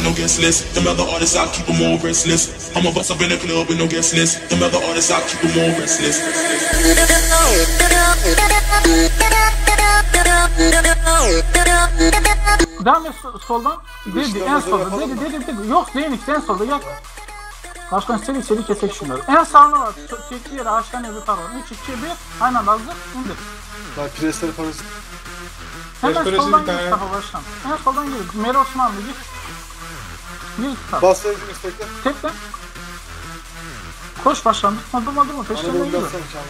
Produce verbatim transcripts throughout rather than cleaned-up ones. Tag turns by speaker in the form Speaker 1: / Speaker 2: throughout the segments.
Speaker 1: with no guest list. Them other artists, I keep them all restless. I'm a bust up in the club with no guest list. Them other artists, I keep them all restless.
Speaker 2: Devam et soldan. Dedi en solda. Dedi dedi dedi. Yok Zeynep en solda gel. Başkan seri seri kesek şunları. En sağına var. Çektiği yere ağaçtan öbür tarafa. üç, iki, bir. Aynen hazır. İndir.
Speaker 3: Bak presleri parası.
Speaker 2: Hemen soldan gir Mustafa başkan. En soldan gir. Meri Osmanlı gir. Gir tutar.
Speaker 3: Bas sevdim istekle.
Speaker 2: Tekle. Koş başkan. Durma durma durma. Peşlerine gir.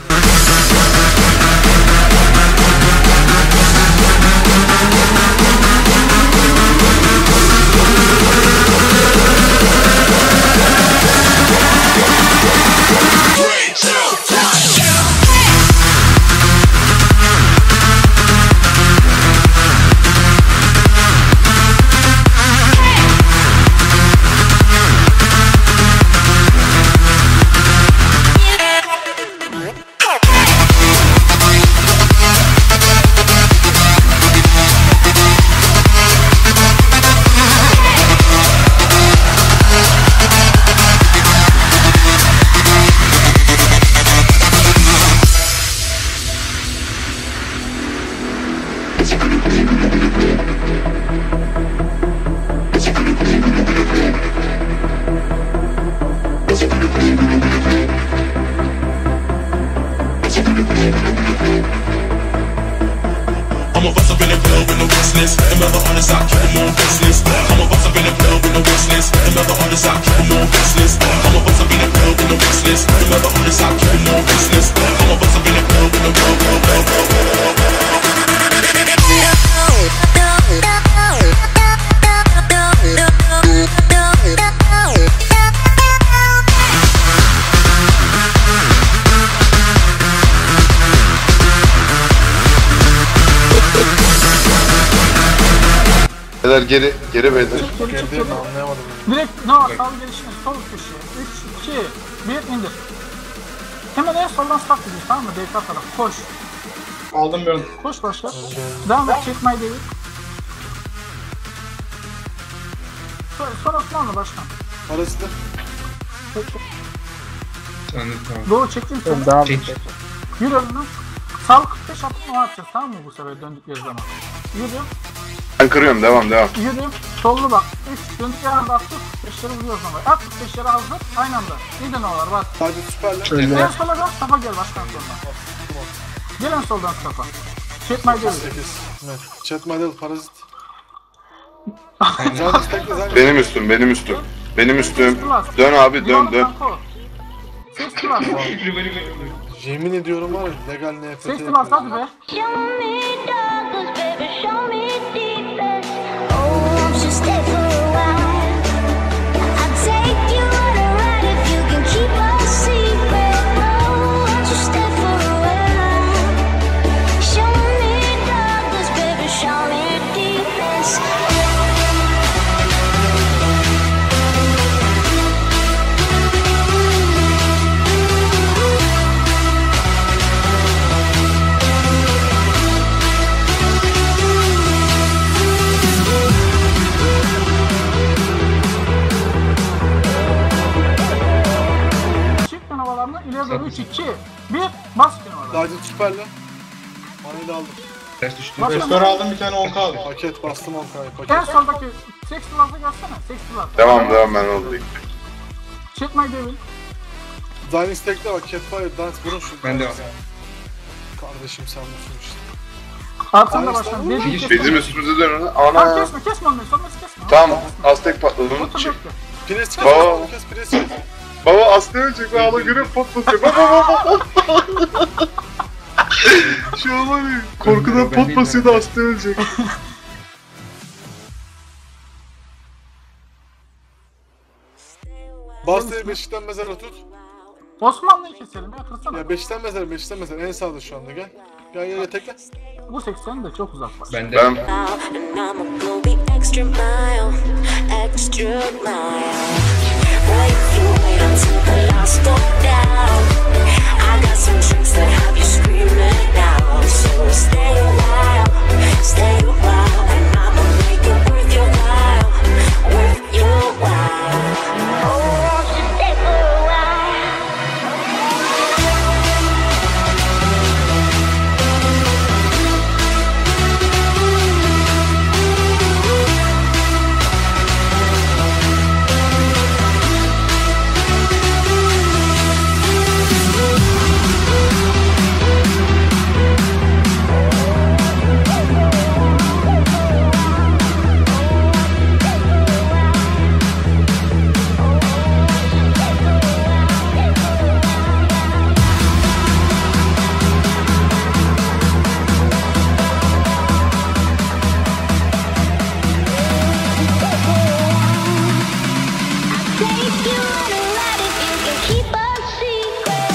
Speaker 1: I'm a bust up in the club with no guest list. Them other artists, I keep them all restless. I'm a bust up in the club with no guest list. Them other artists, I keep them all restless. I'm a bust up in the club with no guest list. Them other artists, I keep them all restless. I'm a bust up in the club with no club, club, club, club, club, club.
Speaker 4: Beyler geri, geri beyler.
Speaker 3: Geldi mi anlayamadım.
Speaker 2: Direkt no sağ gelişine sol köşeye. üç, iki, bir indir. Hemen en soldan start ediyoruz tamam mı? D K taraf. Koş.
Speaker 5: Aldım ben.
Speaker 2: Koş başla. Devam et. Çekmeyi değil. Sonra, sonra Osmanlı başkan.
Speaker 3: Parası da.
Speaker 5: Anladım tamam.
Speaker 2: Doğru çektim seni.
Speaker 6: Devam
Speaker 5: Çek.
Speaker 6: et.
Speaker 2: Yürü önüne. Sağ kırk beş attın o atacağız tamam mı bu sefer döndükleri zaman. Yürü.
Speaker 4: Ben kırıyorum, devam devam.
Speaker 2: Yürü. Sollu bak. üç döndükleri anda attık. kırk beşleri vuruyoruz ama. At kırk beşleri hazır. Aynı anda. İyi ne var bak.
Speaker 3: Hadi süperler.
Speaker 6: Şöyle.
Speaker 2: En sola gel. Safa gel başkan soldan. Gel en soldan Safa. Çekmeyi değil.
Speaker 3: sekiz. Evet. Chat model parazit. Zaten istekle zaten.
Speaker 4: Benim üstüm, benim üstüm. Benim üstüm. Dön abi, dön dön.
Speaker 2: Ses kılar.
Speaker 3: Yemin ediyorum var ya legal N F T
Speaker 2: Ses kılar hadi be.
Speaker 7: Show me darkness, baby, show me deepest. Oh, won't you stay for a while? I'll take you on a ride if you can keep a secret. Oh, won't you stay for a while? Show me darkness, baby, show me deepest.
Speaker 2: İleri doğru üç, iki, bir, bas kenara.
Speaker 3: Zaten süperler. Manayı da aldım.
Speaker 5: Ters düştü.
Speaker 2: Başka
Speaker 5: Restore aldım bir tane on K aldım.
Speaker 3: Paket bastım on K'yı
Speaker 2: En
Speaker 3: paket.
Speaker 2: soldaki seks plazda gelsene. Seks plaza.
Speaker 4: Devam devam, ben oldu.
Speaker 2: Çekmeyi devil.
Speaker 3: Zaten istekle bak Catfire dance vurun şu.
Speaker 5: Ben de var.
Speaker 3: Kardeşim sen musun işte.
Speaker 2: Arkanda başkan. Dedi kesme.
Speaker 4: Bizim üstümüze dön.
Speaker 2: Tamam
Speaker 4: Ana.
Speaker 2: kesme kesme onu. Sonrası kesme.
Speaker 4: Tamam, Aztek patladı, onu
Speaker 2: Otur
Speaker 4: çek.
Speaker 2: bekle.
Speaker 3: Pres kes,
Speaker 4: Aa.
Speaker 3: kes, pres kes.
Speaker 4: Baba Aztek ölecek, ben ala görüp patlatıyor. Baba baba baba. Şu an var ya, korkudan pot basıyordu, Aztek ölecek.
Speaker 3: Bastı beşikten mezara tut.
Speaker 2: Osmanlı'yı keselim ya kırsana.
Speaker 3: Ya beşikten mezara, beşikten mezara en sağda şu anda gel. Gel gel gel tekle.
Speaker 2: Bu seksen de çok uzak var.
Speaker 5: Ben de.
Speaker 4: Ben
Speaker 7: And I'ma go the extra mile, extra mile. Wait, you wait until the lights go down. I got some tricks that have you screaming out. So stay a while, stay a while, and I'ma make it worth your while, worth your you wanna ride if you can keep a secret.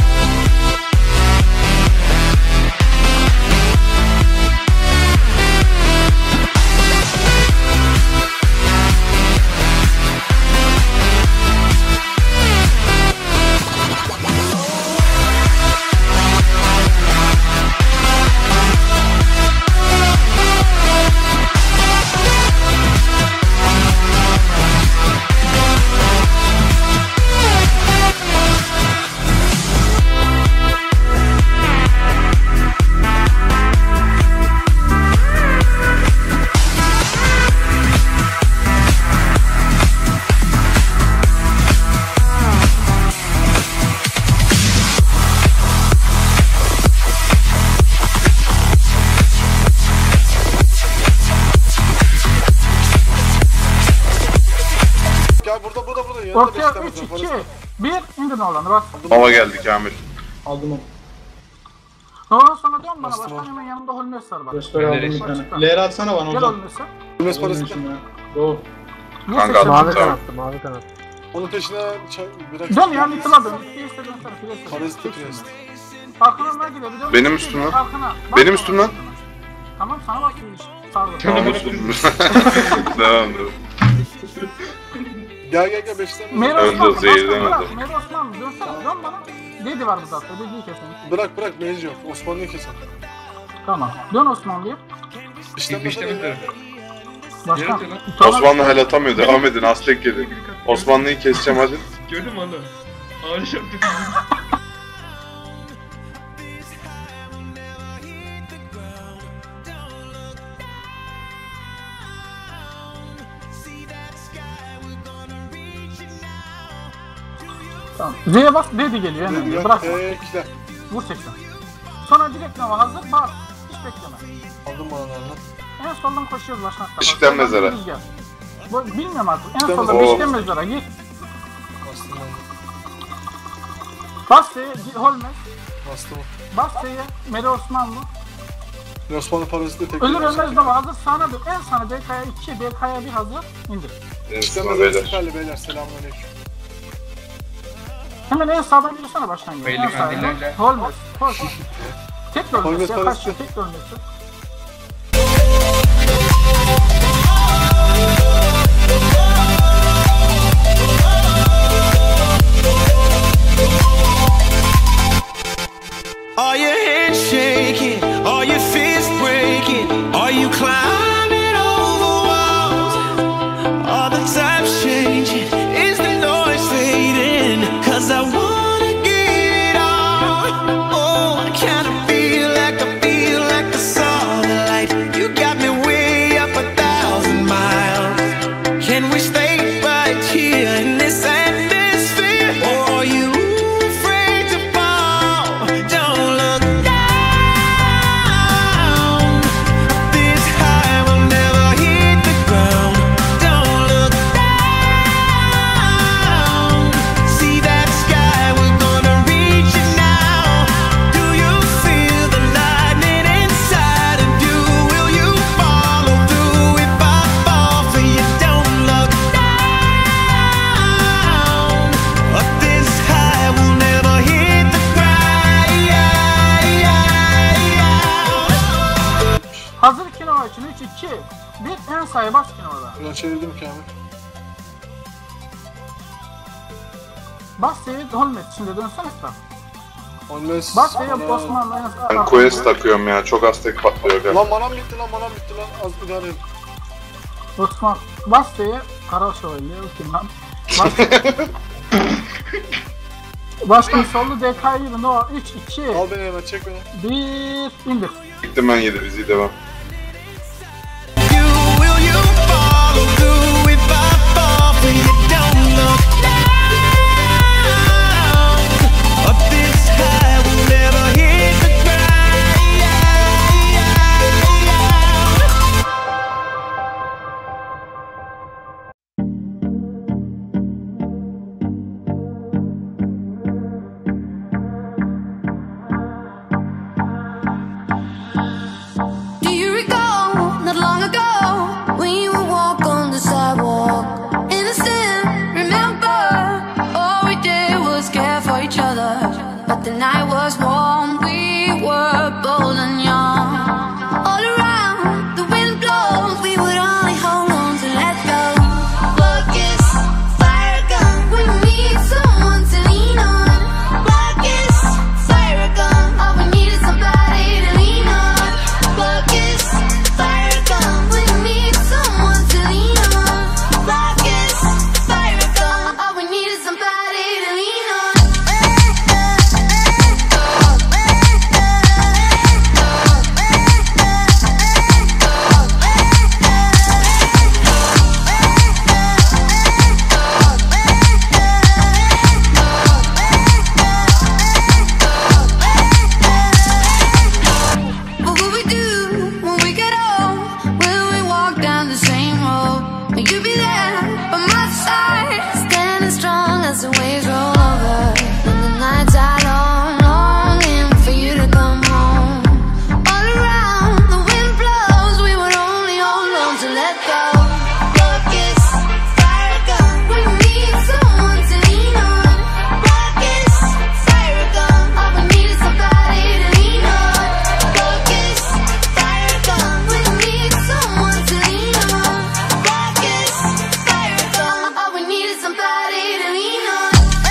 Speaker 3: Gel burada burada burada. Yanında
Speaker 2: Ortaya
Speaker 3: beş tane
Speaker 2: üç,
Speaker 3: var,
Speaker 2: iki,
Speaker 3: parası.
Speaker 2: bir indir olanı bak.
Speaker 4: Hava geldi Kamil.
Speaker 5: Aldım onu.
Speaker 2: Ondan sonra dön bana
Speaker 3: Bastım
Speaker 2: başkan
Speaker 3: onu.
Speaker 2: hemen yanımda Holmes var bak.
Speaker 5: Göster aldım bir
Speaker 2: Açıkla.
Speaker 5: tane. L'ye atsana bana
Speaker 2: Gel
Speaker 5: oradan.
Speaker 2: Holmes'e.
Speaker 3: Bilmez parası.
Speaker 5: Ölmemişim ya. Doğru.
Speaker 2: Niye
Speaker 4: Kanka,
Speaker 2: seçiyorsun?
Speaker 4: mavi
Speaker 6: Mavi kanattı, mavi kanat.
Speaker 3: Onun peşine çay, bırak.
Speaker 2: Dön ya Nick'la dön. Bir istediğin sana filesi.
Speaker 3: Parası da prest.
Speaker 2: Arkana ne gidiyor? Bir dön.
Speaker 4: Benim üstüme.
Speaker 2: Arkana. Bak
Speaker 4: Benim
Speaker 2: bana.
Speaker 4: üstüme.
Speaker 2: Tamam sana bak şimdi. Sardım.
Speaker 4: Namussuzum. Devam devam.
Speaker 3: Gel gel gel beş tane.
Speaker 2: Meri
Speaker 4: Öldü,
Speaker 2: Osman mı?
Speaker 4: zehirlemedi.
Speaker 2: Başkan bırak. Meri Osman mı? Dönsene dön bana. Dedi var bu zaten. Dediği kesin.
Speaker 3: Bırak bırak mevzu yok. Osmanlı'yı kesin.
Speaker 2: Tamam. Dön Osmanlı'ya.
Speaker 3: İşte
Speaker 5: İşte
Speaker 3: mesela
Speaker 2: Başkan.
Speaker 5: Yürü lan.
Speaker 2: Tamam.
Speaker 4: Osmanlı hel atamıyor. Devam edin. Aztek gelin. Osmanlı'yı keseceğim hadi.
Speaker 5: Gördün mü onu? Ağrı yaptı.
Speaker 2: Tamam. Z'ye bas. Dedi geliyor yani. Bırak.
Speaker 3: Bekle.
Speaker 2: Vur seksen. Sonra direkt nava hazır. Bas. Hiç bekleme.
Speaker 3: Aldım bana lan.
Speaker 2: En soldan koşuyoruz başkan.
Speaker 4: Beşikten mezara.
Speaker 2: Bu bilmiyorum artık. En
Speaker 3: Beşikten
Speaker 2: soldan
Speaker 4: mezara.
Speaker 2: Beşikten mezara git.
Speaker 3: Bastım ben.
Speaker 2: Bas S'ye Holmes.
Speaker 3: Bastım.
Speaker 2: Bas S'ye Meri Osmanlı.
Speaker 3: Osmanlı parası da tek.
Speaker 2: Ölür ölmez nava hazır. Sağına dön. En sağına D K'ya iki, D K'ya bir hazır. İndir.
Speaker 3: İşte
Speaker 4: Sana
Speaker 3: beyler.
Speaker 4: beyler.
Speaker 3: Süperli beyler. Selamünaleyküm.
Speaker 2: Hemen en sağdan yürüsene başkan gibi.
Speaker 5: Belli
Speaker 2: En sağdan.
Speaker 5: kandillerle.
Speaker 2: Holmes. Koş. Tek de ölmesi
Speaker 3: Holmes
Speaker 2: ya.
Speaker 3: parası.
Speaker 2: Kaç tek de ölmesi.
Speaker 8: Are your hands shaking? Are your fists breaking? Are you climbing over walls? Are the times changing? Is the noise fading? Cause I wanna get it all. Oh, I kinda feel like I feel like I saw the light. You got me way up a thousand miles. Can we stay right here in this atmosphere? Or are you afraid to fall? Don't look down. This high will never hit the ground. Don't look down. See that sky, we're gonna reach it now. Do you feel the lightning inside of you? Will you follow through if I fall for you? Don't look down. Up this high, we'll never hit the ground.
Speaker 2: Hazır iki nova için üç, iki, bir. En sağa bas iki novada.
Speaker 3: Ben çevirdim Kamil.
Speaker 2: Bas S'ye Holmes. Şimdi dönsene etraf.
Speaker 3: Olmaz.
Speaker 2: Bas S'ye Osmanlı. en sağ-
Speaker 4: Ben quest takıyorum ya. Çok aztek patlıyor. Gel.
Speaker 3: Lan manam bitti lan manam bitti lan. Az bir daha edin.
Speaker 2: Osman. Bas S'ye Kara Şövalye. O kim lan? Bas. Başkan sollu D K'ya girin. O üç, iki,
Speaker 3: Al beni hemen çek beni.
Speaker 2: bir. İndir.
Speaker 4: Gittim ben yedi bizi devam.
Speaker 8: You will you follow through if I fall for you? Don't look down. Up this high, we'll never hit the ground.
Speaker 7: Do you The night was warm, we were bold and young. All around, the wind blows, we would only hold on to let go. Blackest fire gun, we need someone to lean on. Blackest fire gun, all we need is somebody to lean on. Blackest fire gun, we need someone to lean on. Blackest fire gun, all we need is somebody to lean on. What will we do when we get old? Will we walk down the same road? Will you be there by my side, standing strong as the waves roll over? When the nights are long, longing for you to come home. All around, the wind blows, we would only hold on to let go. Blackest fire gun, we need someone to lean on. Blackest fire gun, all we need is somebody to lean on. Blackest fire gun, we need someone to lean on. Blackest fire gun, all we need is somebody to lean on.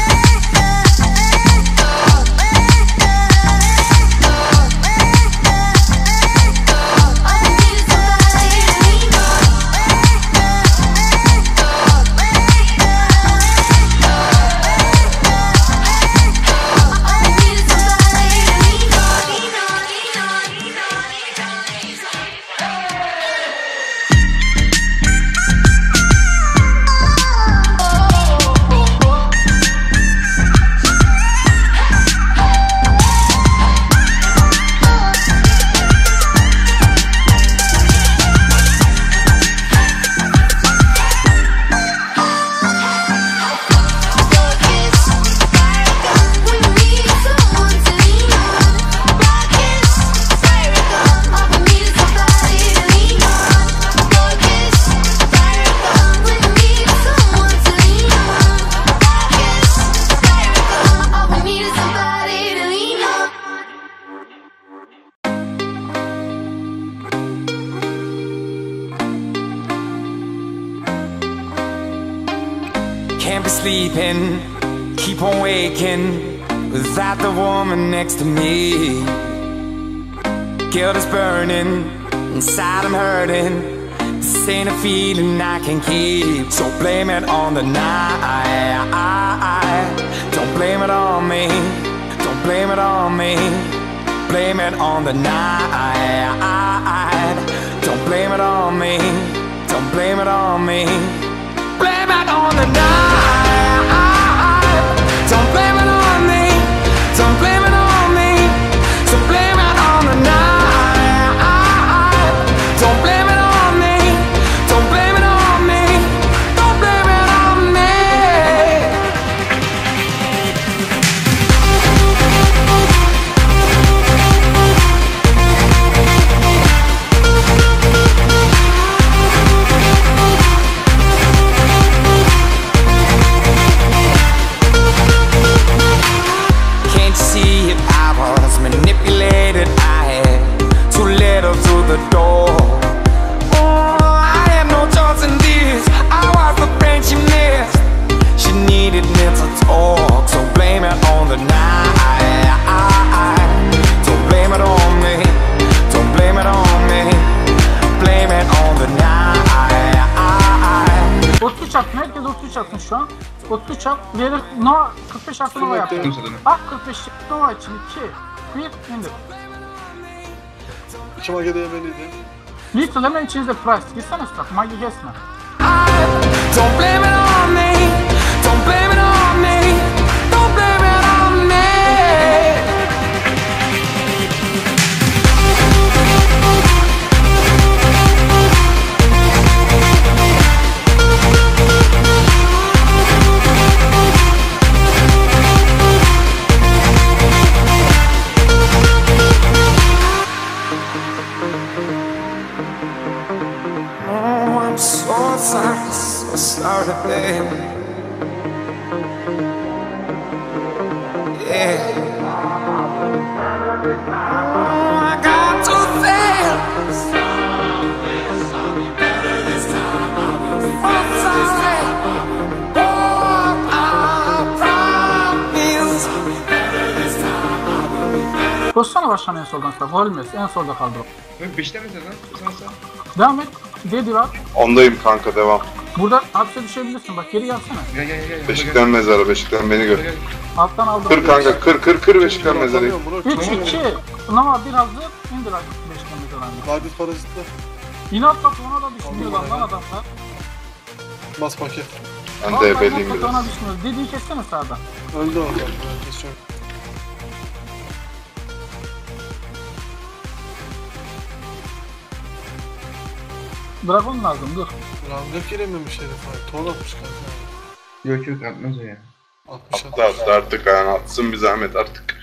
Speaker 7: All we need is somebody to lean on. All we need is somebody to lean on. Lean on, lean on, lean on, lean on, lean Blackest fire gun, we need someone to lean on. Blackest fire gun, all we need is somebody to lean on. Blackest fire gun, we need someone to lean on. Blackest fire gun, all we need is somebody to lean on.
Speaker 8: Can't be sleeping, keep on waking without the woman next to me. Guilt is burning, inside I'm hurting. This ain't a feeling I can keep. So blame it on the night. Don't blame it on me. Don't blame it on me. Blame it on the night. Don't blame it on me. Don't blame it on me. Blame it on the night. Don't blame it on me. Don't blame it on me. So blame it on the night. Don't blame it on me. Don't blame it on me. Don't blame it on me. Can't you see it? I was manipulated. I had too little through the door. Oh, I had no choice in this. I was the friend she missed. She needed me to talk. So blame it on the night. Don't blame it on me. Don't blame it on me. Blame it on the night.
Speaker 2: otuz çarp, herkes otuz çarpsın şu an. otuz çarp, verir, no, kırk beş artı Nova yaptı. Bak kırk beş Nova için iki, bir, indir.
Speaker 3: İki magede yemeliydi.
Speaker 2: Little hemen içinizde price. Gitsene üstad, magi kesme.
Speaker 8: Don't blame it on me. Don't blame it on me. Don't blame it on me. Oh, I'm so sorry, so sorry, baby. I got to fail. Once I say, oh, I promise.
Speaker 2: Koşsana baştan en soldan sonra. Holmes en solda kaldı.
Speaker 5: Böyle beşte misin lan? Sen sen.
Speaker 2: Devam et. Dedi var.
Speaker 4: Ondayım kanka, devam.
Speaker 2: Burada hapse düşebilirsin. Bak geri gelsene.
Speaker 5: Gel gel gel. gel.
Speaker 4: Beşikten mezara, Beşikten beni gör.
Speaker 5: Gel, gel.
Speaker 2: Alttan aldım.
Speaker 4: Kır kanka, kır kır kır Beşikten mezarı.
Speaker 2: üç iki. Ama bir hazır. İndir artık beşten metreden.
Speaker 3: Ladet parazitler.
Speaker 2: İnatla ona da düşünüyor lan lan adamlar.
Speaker 3: Bas paket.
Speaker 4: Ben de
Speaker 2: Vallahi
Speaker 4: ebeliyim
Speaker 2: inatla ona
Speaker 4: biraz.
Speaker 2: düşünüyor. Dediği kessene sağdan.
Speaker 3: Öldü o adam. Ben kesiyorum.
Speaker 2: Dragon lazım dur.
Speaker 3: Ranga girememiş herif abi. Ton atmış kanka.
Speaker 5: Yok yok atmaz o ya.
Speaker 3: altmış
Speaker 4: Attı attı artık, yani atsın bir zahmet artık.